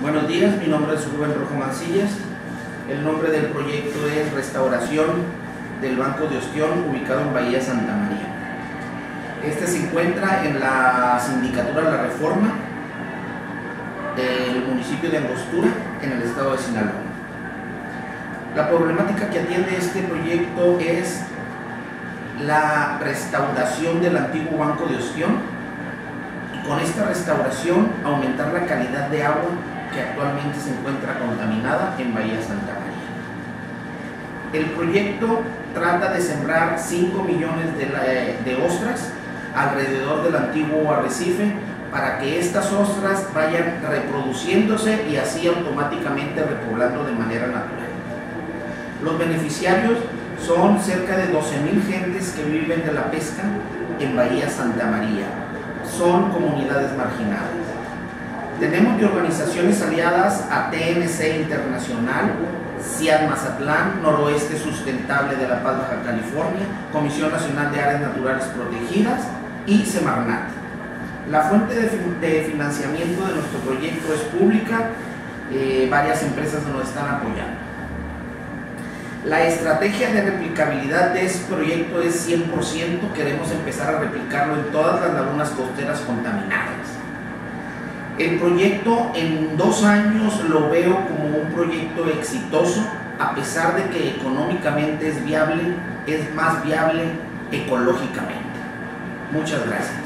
Buenos días, mi nombre es Rubén Rojo Mancillas. El nombre del proyecto es Restauración del Banco de Ostión, ubicado en Bahía Santa María. Este se encuentra en la Sindicatura La Reforma del municipio de Angostura, en el estado de Sinaloa. La problemática que atiende este proyecto es la restauración del antiguo Banco de Ostión, y con esta restauración aumentar la calidad de agua que actualmente se encuentra contaminada en Bahía Santa María. El proyecto trata de sembrar 5 millones de ostras alrededor del antiguo arrecife para que estas ostras vayan reproduciéndose y así automáticamente repoblando de manera natural. Los beneficiarios son cerca de 12,000 gentes que viven de la pesca en Bahía Santa María. Son comunidades marginadas. Tenemos de organizaciones aliadas a TNC Internacional, CIAD Mazatlán, Noroeste Sustentable de La Paz, Baja California, Comisión Nacional de Áreas Naturales Protegidas y Semarnat. La fuente de financiamiento de nuestro proyecto es pública, varias empresas nos están apoyando. La estrategia de replicabilidad de este proyecto es 100%, queremos empezar a replicarlo en todas las lagunas costeras contaminadas. El proyecto en 2 años lo veo como un proyecto exitoso, a pesar de que económicamente es viable, es más viable ecológicamente. Muchas gracias.